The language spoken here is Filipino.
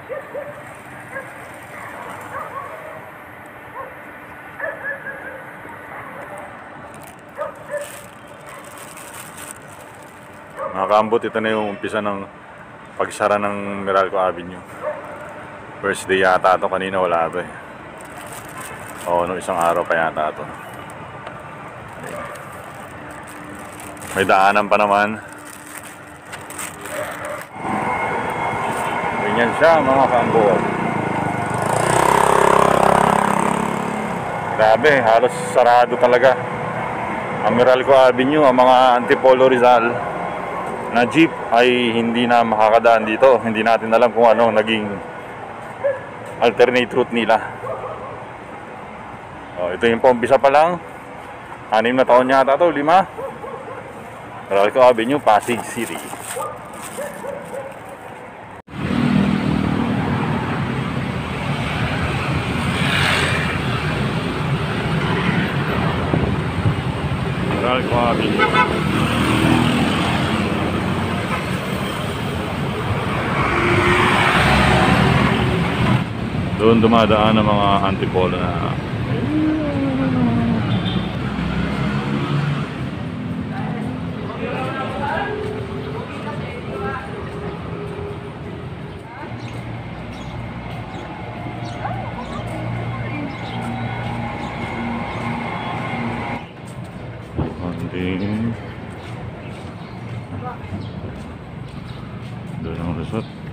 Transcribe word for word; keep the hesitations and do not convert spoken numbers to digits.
Mga kaambot, ito na yung umpisa ng pagsara ng Meralco Avenue. First day yata ito, kanina wala ito eh. Oo, no, isang araw pa yata ito. May daanan pa naman. Ganyan siya mga kaambot. Grabe, halos sarado talaga ang Meralco Avenue, ang mga Antipolo Rizal na jeep ay hindi na makakadaan dito. Hindi natin alam kung ano naging alternate route nila. Oh, ito yung paumpisa pa lang. Anim na taon yata ito, lima. Meralco Avenue, Pasig City. Meralco Avenue. Doon dumadaan ang mga Antipolo na doon ang resort.